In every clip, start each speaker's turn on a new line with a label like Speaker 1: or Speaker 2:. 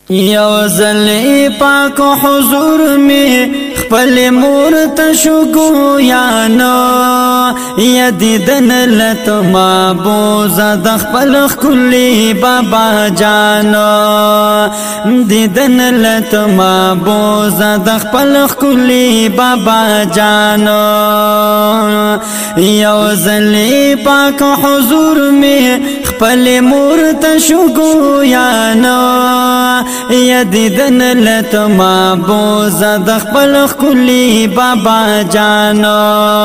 Speaker 1: یو ځل پاک حضور می خپل مور تشو گویانو یدیدن لت محبوز د خپل خلی بابا جانو دیدن لت محبوز د خپل خلی بابا جانو یو ځل پاک حضور می خپل مور تشو گویانو یدیدن لت محبوز د خپل خلی بابا جانو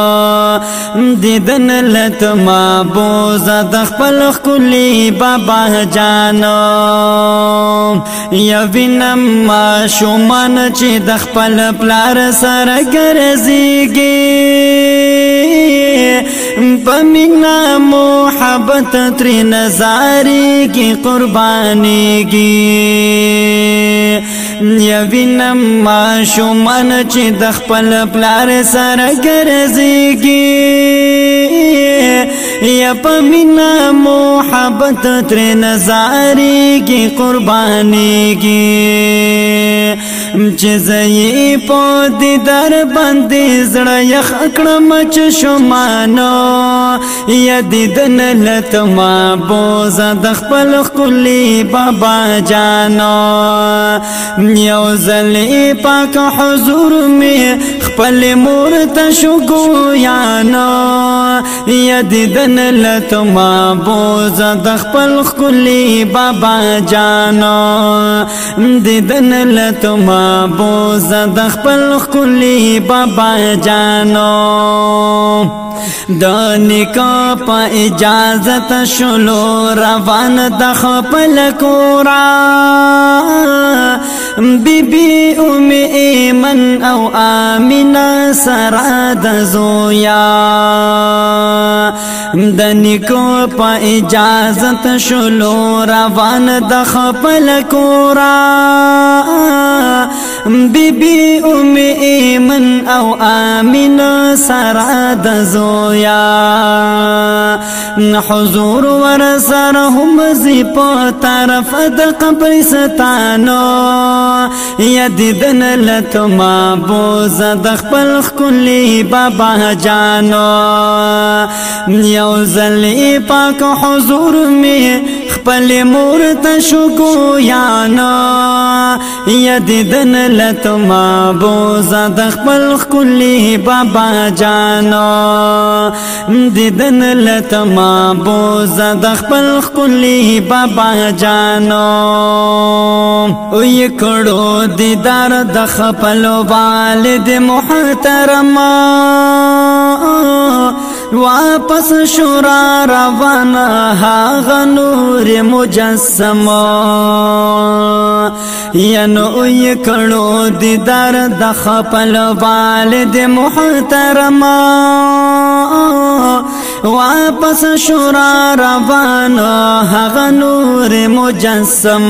Speaker 1: دیدن لت محبوز د خپل خلی بابا جانو یوینم ماشومان چې د خپل پلار سره ګرځيږي پمینا محبت تری نظاری کی قربانی کی یوینم ماشومان چې د خپل پلار سره ګرځيږي یا پمینا محبت تری نظاری کی قربانی کی چې زئی په دیدار باندې زړه یخ کړم چې شمانو یدیدن لت محبوز د خپل خلی بابا جانو یو ځل پاک حضور می خپل مور تشو گویانو یدیدن لت محبوز د خپل خلی بابا جانو دیدن لت محبوز د خپل خلی بابا جانو د نکاح په اجازت شلو روان د خپل کورا بی بی ام ایمن او آمینه سره د زویا د نکاح په اجازت شلو روان د خپل کورا بی بی ام ایمن او آمینه سره د زویا حضور ور سره هم زی په طرف د قبر ستانو یدیدن لت محبوز د خپل خلی بابا جانو یو ځل پاک حضور می خپل مور تشو گویانو یدیدن لت محبوز د خپل خلی بابا جانو دیدن لت محبوز د خپل خلی بابا جانو وی کړو دیدار د خپل والد محترم واپس شورا روانه هغه نور مجسم ینو وی کړو دیدار د خپل والد محترم واپس شورا روانه هغه نور مجسم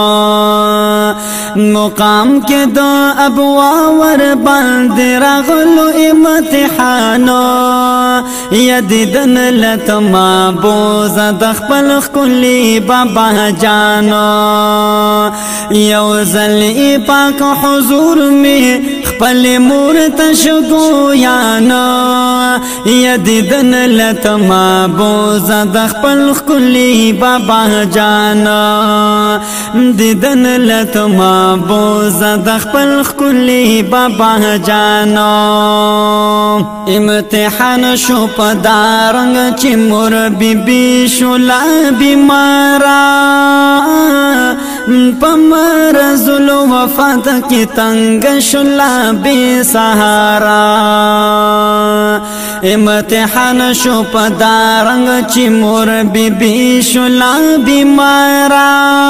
Speaker 1: مقام کې د ابوا ور باندې راغلو امتحانو یدیدن لت محبوز د خپل خلی بابا جانو یو ځل پاک حضور می خپل مور تشو گویانو یدیدن لت محبوز د خپل خلی بابا جانو دیدن لت محبوز د خپل خلی بابا جانو امتحان شو پدارنګ چې مور بیبي شو لا بیمارا پمرز وفات کی تنگ شلا بے سہارا امتحان شو پدارنگ چی مور بی شلا بیمارا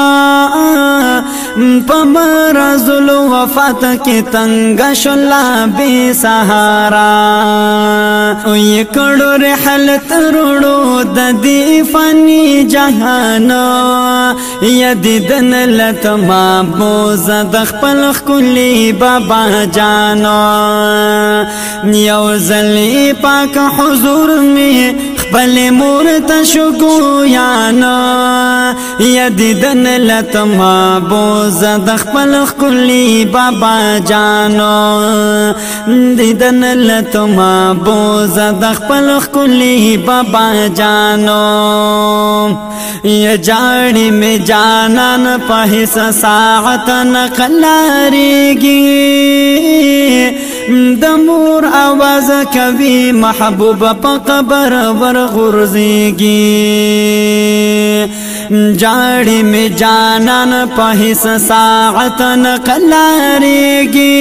Speaker 1: پمرز وفات کی تنگ شلا بے سہارا وی کڑو رحلت روڑو دی فانی جہانو یدیدن لت محبوز د خپل خلی بابا جانو یو ځل پاک حضور می خپل مور ته شګو یانا یدیدن لتما بوز د خپل خلی بابا جانو دیدن لتما بوز د خپل خلی بابا جانو یا جاڑی میں جانان پہس ساعت نقلاریگی دمور آواز کوي محبوب په قبر ورغورځيږي جاړي می جانان په هیڅ ساعت نقلاریږي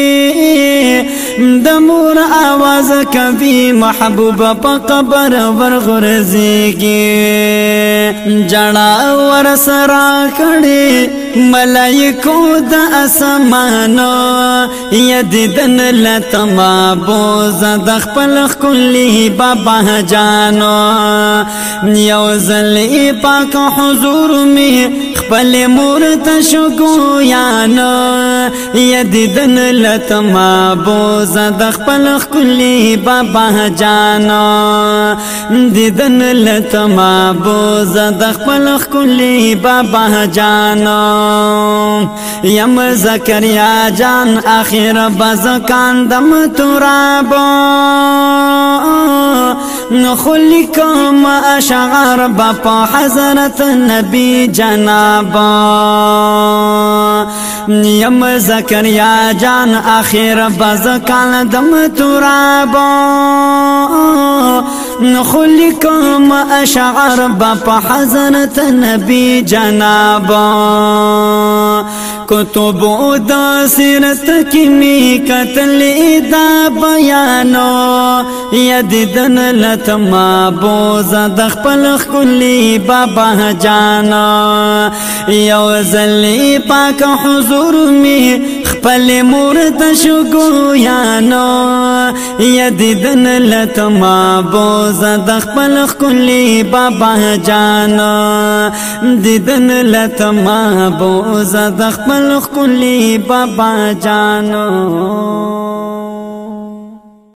Speaker 1: دمور آواز کوي محبوب په قبر ورغورځيږي جړا ورسرا کړي ملائکو د اسمانو یدیدن لتما بوز د خپل خلی بابا جانو یو ځل پاک حضور می خپل مور ته شګو یانو یدیدن لتما بوز د خپل خلی بابا جانو دیدن لتما بوز د خپل خلی بابا جانو یم زکریا جان آخر بزکان دم ترابا نخلکم اشعار باپا حضرت نبی جنابا یم زکریا جان آخر بزکان دم ترابا نخلکم اشعار باپا حضرت نبی جنابا کتبو دا سیرت کی می قتل دا بیانو یدیدن لتما بوز د خپل خلی بابا جانا یو ځل پاک حضور می خپل مور ته شګو یانو یدیدن لتما بوز د خپل خلی بابا جانا دیدن لتما بوز د خپل خلی بابا جانو